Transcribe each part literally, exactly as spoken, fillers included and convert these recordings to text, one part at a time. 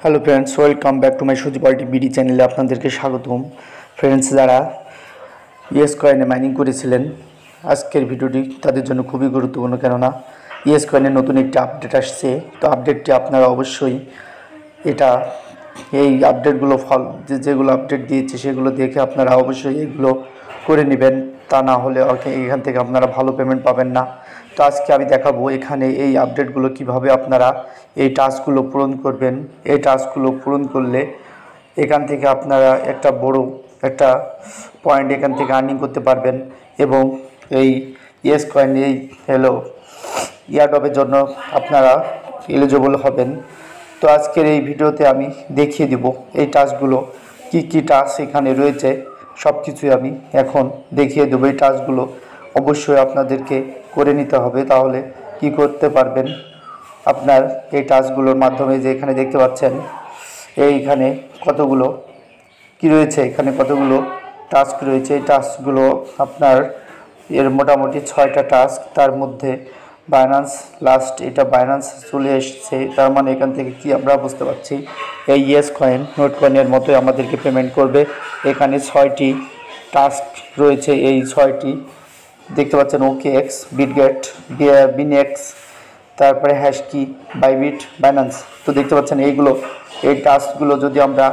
Hello friends, welcome back to my সুজিপাল্টি BD চ্যানেলে আপনাদেরকে স্বাগতম। ফ্রেন্ডস, যারা ইয়েস কয়েনে মাইনিং করেছিলেন, আজকের ভিডিওটি তাদের জন্য খুবই গুরুত্বপূর্ণ, কেননা ইয়েস কয়েনের নতুন একটি আপডেট আসছে। তো আপডেটটি আপনারা অবশ্যই এটা এই আপডেটগুলো ফল যে যেগুলো আপডেট দিয়েছে সেগুলো দেখে আপনারা অবশ্যই এগুলো করে নেবেন, তা না হলে এখান থেকে আপনারা ভালো পেমেন্ট পাবেন না। তো আজকে আমি দেখাবো এখানে এই আপডেটগুলো কিভাবে আপনারা এই টাস্কগুলো পূরণ করবেন। এই টাস্কগুলো পূরণ করলে এখান থেকে আপনারা একটা বড় একটা পয়েন্ট এখান থেকে আর্নিং করতে পারবেন এবং এই ইয়েস কয়েন এই হ্যালো ইয়ারড্রপের জন্য আপনারা এলিজিবল হবেন। তো আজকের এই ভিডিওতে আমি দেখিয়ে দিব এই টাস্কগুলো কি কি টাস্ক এখানে রয়েছে, সব কিছুই আমি এখন দেখিয়ে দেবো। এই টাস্কগুলো অবশ্যই আপনাদেরকে করে নিতে হবে, তাহলে কি করতে পারবেন আপনার এই টাস্কগুলোর মাধ্যমে। যে এখানে দেখতে পাচ্ছেন এইখানে কতগুলো কি রয়েছে, এখানে কতগুলো টাস্ক রয়েছে। এই টাস্কগুলো আপনার এর মোটামুটি ছয়টা টাস্ক, তার মধ্যে বাইন্যান্স লাস্ট এটা বাইন্যান্স চলে এসেছে, তার মানে এখান থেকে কি আমরা বুঝতে পারছি এই ইয়েস কয়েন নোট কয়েনের মতোই আমাদেরকে পেমেন্ট করবে। এখানে ছয়টি টাস্ক রয়েছে, এই ছয়টি দেখতে পাচ্ছেন ওকে এক্স, বিটগেট, বিনেক্স, তারপরে হ্যাশকি, বাইবিট, বাইন্যান্স। তো দেখতে পাচ্ছেন এইগুলো এই টাস্কগুলো যদি আমরা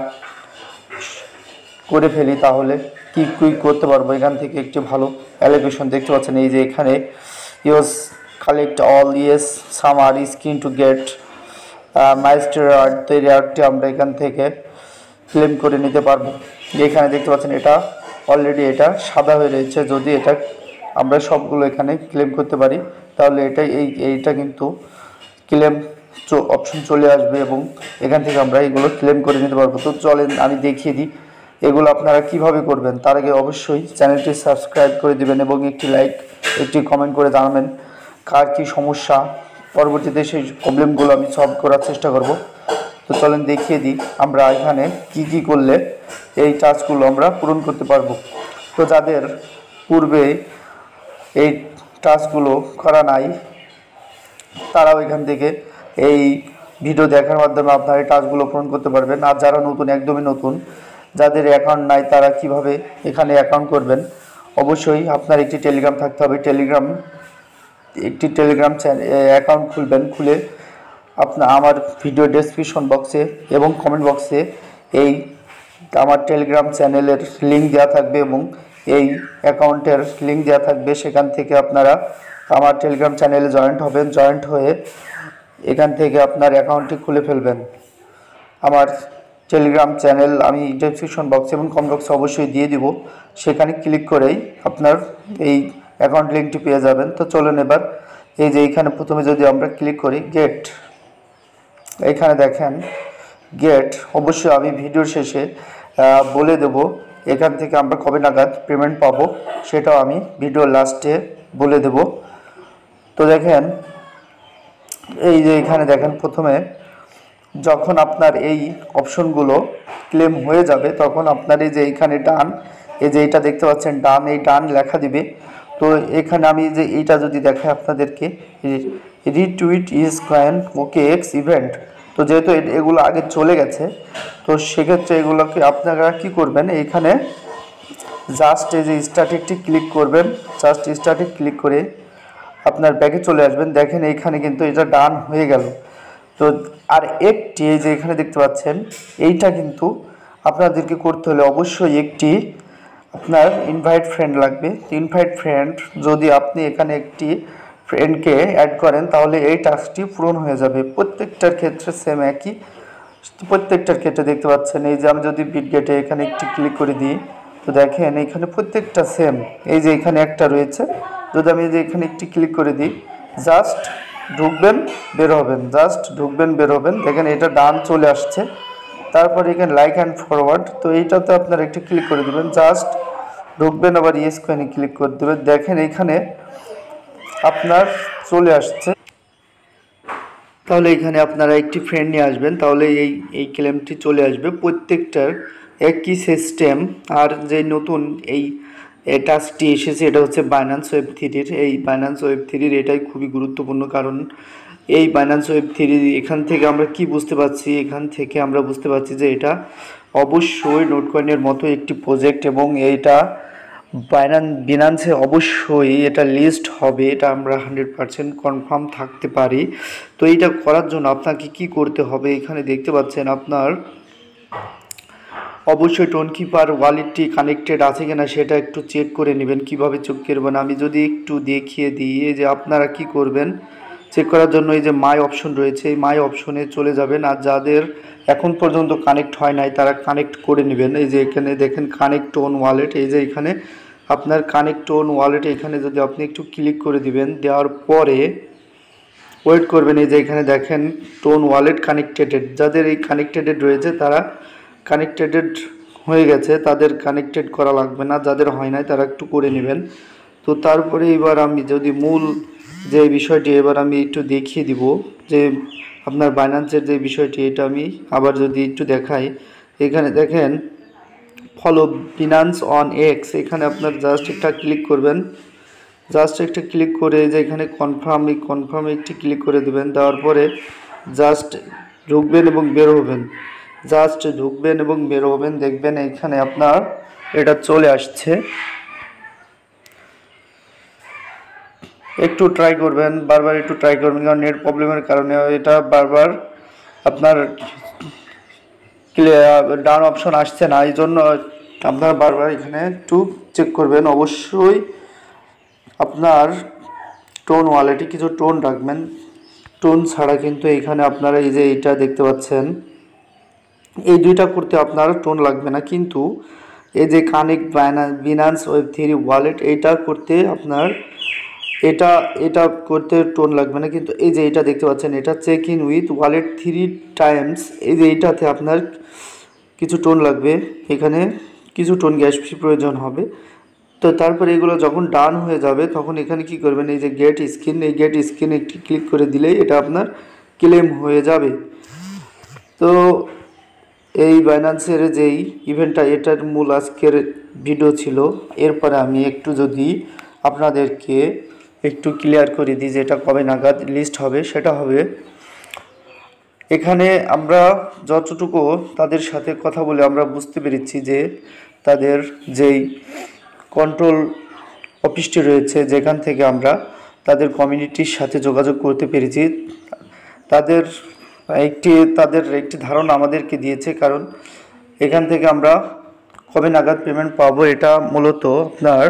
করে ফেলি তাহলে কি কি করতে পারবো। এখান থেকে একটি ভালো অ্যালোকেশন দেখতে পাচ্ছেন, এই যে এখানে use collect all yes summer skin to get mystery reward. তো এই রেওয়ার্ডটি আমরা এখান থেকে ক্লেম করে নিতে পারবো। এখানে দেখতে পাচ্ছেন এটা অলরেডি এটা সাদা হয়ে রয়েছে, যদি এটা আমরা সবগুলো এখানে ক্লেম করতে পারি তাহলে এটা এই এইটা কিন্তু ক্লেম অপশন চলে আসবে এবং এখান থেকে আমরা এগুলো ক্লেম করে নিতে পারবো। তো চলেন আমি দেখিয়ে দিই এগুলো আপনারা কিভাবে করবেন। তার আগে অবশ্যই চ্যানেলটি সাবস্ক্রাইব করে দিবেন এবং একটি লাইক একটি কমেন্ট করে জানাবেন কার কী সমস্যা। পরবর্তীতে সেই প্রবলেমগুলো আমি সলভ করার চেষ্টা করব। তো চলেন দেখিয়ে দিই আমরা এখানে কি কি করলে এই টাস্কগুলো আমরা পূরণ করতে পারবো। তো যাদের পূর্বে এই টাস্কগুলো করা নাই তারাও এখান থেকে এই ভিডিও দেখার মাধ্যমে আপনারা এই টাস্কগুলো পূরণ করতে পারবেন। আর যারা নতুন, একদমই নতুন, যাদের অ্যাকাউন্ট নাই তারা কিভাবে এখানে অ্যাকাউন্ট করবেন, অবশ্যই আপনার একটি টেলিগ্রাম থাকতে হবে। টেলিগ্রাম একটি টেলিগ্রাম অ্যাকাউন্ট খুলবেন, খুলে আপনার আমার ভিডিও ডেসক্রিপশন বক্সে এবং কমেন্ট বক্সে এই আমার টেলিগ্রাম চ্যানেলের লিঙ্ক দেওয়া থাকবে এবং এই অ্যাকাউন্টের লিঙ্ক দেওয়া থাকবে। সেখান থেকে আপনারা আমার টেলিগ্রাম চ্যানেলে জয়েন্ট হবেন, জয়েন্ট হয়ে এখান থেকে আপনার অ্যাকাউন্টটি খুলে ফেলবেন। আমার টেলিগ্রাম চ্যানেল আমি ডেসক্রিপশন বক্স এবং কমেন্ট বক্সে অবশ্যই দিয়ে দিব, সেখানে ক্লিক করেই আপনার এই অ্যাকাউন্ট লিঙ্কটি পেয়ে যাবেন। তো চলুন এবার এই যে এইখানে প্রথমে যদি আমরা ক্লিক করি গেট, এইখানে দেখেন গেট, অবশ্যই আমি ভিডিওর শেষে বলে দেব এখান থেকে আমরা কবে নাগাদ পেমেন্ট পাবো, সেটাও আমি ভিডিওর লাস্টে বলে দেব। তো দেখেন এই যে এখানে দেখেন প্রথমে যখন আপনার এই অপশনগুলো ক্লেম হয়ে যাবে তখন আপনার এই যে এইখানে ডান, এই যে এইটা দেখতে পাচ্ছেন ডান, এই ডান লেখা দিবে। তো এখানে আমি যে এইটা যদি দেখাই আপনাদেরকে, retweet yes coin okay X event. তো যেহেতু এগুলো আগে চলে গেছে, তো সেক্ষেত্রে এগুলোকে আপনারা কি করবেন, এইখানে জাস্ট এই যে স্টার্টিকটি ক্লিক করবেন, জাস্ট স্টার্টিক ক্লিক করে আপনার ব্যাগে চলে আসবেন। দেখেন এইখানে কিন্তু এটা ডান হয়ে গেল। তো আর একটি এই যে এখানে দেখতে পাচ্ছেন এইটা কিন্তু আপনাদেরকে করতে হলে অবশ্যই একটি আপনার ইনভাইট ফ্রেন্ড লাগবে। ইনভাইট ফ্রেন্ড যদি আপনি এখানে একটি ফ্রেন্ডকে অ্যাড করেন তাহলে এই টাস্কটি পূরণ হয়ে যাবে। প্রত্যেকটার ক্ষেত্রে সেম একই, প্রত্যেকটার ক্ষেত্রে দেখতে পাচ্ছেন এই যে আমি যদি বিটগেটে এখানে একটি ক্লিক করে দিই, তো দেখেন এখানে প্রত্যেকটা সেম। এই যে এখানে একটা রয়েছে, যদি আমি যে এখানে একটি ক্লিক করে দিই, জাস্ট ঢুকবেন বের হবেন, জাস্ট ঢুকবেন বের হবেন। দেখেন এটা ডান চলে আসছে। তারপরে এখানে লাইক অ্যান্ড ফরওয়ার্ড, তো এইটাতে আপনারা একটু ক্লিক করে দেবেন, জাস্ট ঢুকবেন আবার ইয়েস কয়েনে ক্লিক করে দেবেন। দেখেন এখানে আপনার চলে আসছে। তাহলে এখানে আপনারা একটি ফ্রেন্ড নিয়ে আসবেন, তাহলে এই এই ক্লেমটি চলে আসবে। প্রত্যেকটার একই সিস্টেম। আর যে নতুন এই টাস্কটি এসেছে এটা হচ্ছে বাইন্যান্স ওয়েব থ্রির। এই বাইন্যান্স ওয়েব থ্রির এটাই খুবই গুরুত্বপূর্ণ, কারণ এই বাইন্যান্স ওয়েব থ্রি এখান থেকে আমরা কি বুঝতে পারছি, এখান থেকে আমরা বুঝতে পারছি যে এটা অবশ্যই নোটকয়েনের মতো একটি প্রজেক্ট এবং এইটা বাইন্যান্স বিনান্সে অবশ্যই এটা লিস্ট হবে, এটা আমরা হান্ড্রেড পারসেন্ট কনফার্ম থাকতে পারি। তো এইটা করার জন্য আপনাকে কি করতে হবে, এখানে দেখতে পাচ্ছেন আপনার অবশ্যই টোনকিপার ওয়ালেটটি কানেক্টেড আছে কিনা সেটা একটু চেক করে নেবেন। কিভাবে চেক করবেন আমি যদি একটু দেখিয়ে দিই, যে আপনারা কি করবেন চেক করার জন্য এই যে মাই অপশন রয়েছে, এই মাই অপশনে চলে যাবেন, আর যাদের এখন পর্যন্ত কানেক্ট হয় নাই তারা কানেক্ট করে নেবেন। এই যে এখানে দেখেন কানেক্ট টোন ওয়ালেট, এই যে এখানে আপনার কানেক্ট টোন ওয়ালেট, এখানে যদি আপনি একটু ক্লিক করে দিবেন, দেওয়ার পরে ওয়েট করবেন। এই যে এখানে দেখেন টোন ওয়ালেট কানেক্টেড, যাদের এই কানেক্টেড রয়েছে তারা কানেক্টেড হয়ে গেছে, তাদের কানেক্টেড করা লাগবে না, যাদের হয় নাই তারা একটু করে নেবেন। তো তারপরে এবার আমি যদি মূল যে বিষয়টি এবার আমি একটু দেখিয়ে দিব, যে আপনার বাইন্যান্সের যে বিষয়টি এটা আমি আবার যদি একটু দেখাই, এখানে দেখেন ফলো বিনান্স অন এক্স, এখানে আপনার জাস্ট একটা ক্লিক করবেন, জাস্ট একটা ক্লিক করে যে এখানে কনফার্ম, এই কনফার্মে একটি ক্লিক করে দেবেন, দেওয়ার পরে জাস্ট ঢুকবেন এবং বের হবেন, জাস্ট ঢুকবেন এবং বের হবেন, দেখবেন এখানে আপনার এটা চলে আসছে। একটু ট্রাই করবেন, বারবার একটু ট্রাই করবেন, কারণ নেট প্রবলেমের কারণে এটা বারবার আপনার ডাউন অপশন আসছে না, এই জন্য আপনার বারবার এখানে একটু চেক করবেন। অবশ্যই আপনার টোন ওয়ালেটে কিছু টোন রাখবেন, টোন ছাড়া কিন্তু এখানে আপনারা এই যে এইটা দেখতে পাচ্ছেন, এই দুইটা করতে আপনার টোন লাগবে না, কিন্তু এই যে connect Binance web three wallet এইটা করতে আপনার এটা এটা করতে টোন লাগবে না, কিন্তু এই যে এটা দেখতে পাচ্ছেন এটা check in with wallet three times, এই যে এইটাতে আপনার কিছু টোন লাগবে, এখানে কিছু টোন গ্যাস ফি প্রয়োজন হবে। তো তারপরে এগুলো যখন ডান হয়ে যাবে তখন এখানে কি করবেন, এই যে গেট স্ক্রিন, এই গেট স্ক্রিনে একটি ক্লিক করে দিলেই এটা আপনার ক্লেম হয়ে যাবে। তো এই বাইন্যান্সের যেই ইভেন্টটা এটার মূল আজকের ভিডিও ছিল। এরপরে আমি একটু যদি আপনাদেরকে একটু ক্লিয়ার করে দিই যে এটা কবে নাগাদ লিস্ট হবে, সেটা হবে এখানে আমরা যতটুকু তাদের সাথে কথা বলে আমরা বুঝতে পেরেছি যে তাদের যেই কন্ট্রোল অফিসটি রয়েছে যেখান থেকে আমরা তাদের কমিউনিটির সাথে যোগাযোগ করতে পেরেছি, তাদের একটি তাদের একটি ধারণা আমাদেরকে দিয়েছে, কারণ এখান থেকে আমরা কবে নাগাদ পেমেন্ট পাবো এটা মূলত আপনার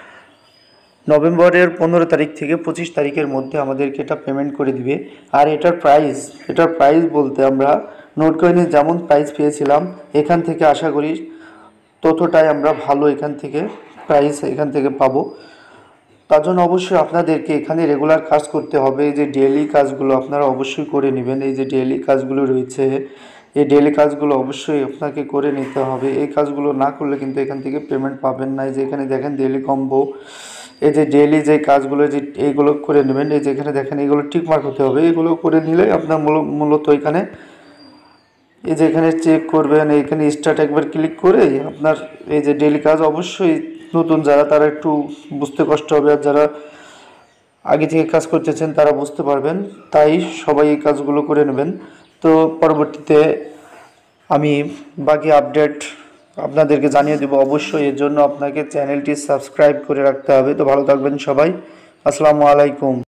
নভেম্বরের পনেরো তারিখ থেকে পঁচিশ তারিখের মধ্যে আমাদেরকে এটা পেমেন্ট করে দিবে। আর এটার প্রাইস এটার প্রাইস বলতে আমরা নোটকয়েনে যেমন প্রাইস পেয়েছিলাম এখান থেকে আশা করি ততটাই আমরা ভালো এখান থেকে প্রাইস এখান থেকে পাবো। তার জন্য অবশ্যই আপনাদেরকে এখানে রেগুলার কাজ করতে হবে, এই যে ডেইলি কাজগুলো আপনারা অবশ্যই করে নেবেন, এই যে ডেইলি কাজগুলো রয়েছে এই ডেইলি কাজগুলো অবশ্যই আপনাকে করে নিতে হবে, এই কাজগুলো না করলে কিন্তু এখান থেকে পেমেন্ট পাবেন না। এই যে এখানে দেখেন ডেইলি কম্বো, এই যে ডেইলি যে কাজগুলো যে এইগুলো করে নেবেন, এই যে এখানে দেখেন এইগুলো টিক মার্ক হতে হবে, এগুলো করে নিলে আপনার মূলত এখানে এই যে এখানে চেক করবেন, এইখানে স্টার্ট একবার ক্লিক করে আপনার এই যে ডেইলি কাজ অবশ্যই নতুন যারা তারা একটু বুঝতে কষ্ট হবে, আর যারা আগে থেকে কাজ করতেছেন তারা বুঝতে পারবেন, তাই সবাই এই কাজগুলো করে নেবেন। তো পরবর্তীতে আমি বাকি আপডেট আপনাদেরকে জানিয়ে দেব অবশ্যই, এর জন্য আপনাকে চ্যানেলটি সাবস্ক্রাইব করে রাখতে হবে। তো ভালো থাকবেন সবাই, আসসালামু আলাইকুম।